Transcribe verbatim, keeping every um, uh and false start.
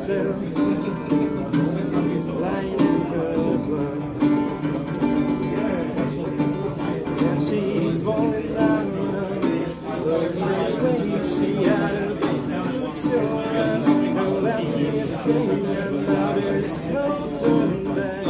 myself lying in her blood. And she's falling down slowly away. She had a place to chill and left me staying, and now there's no turning back.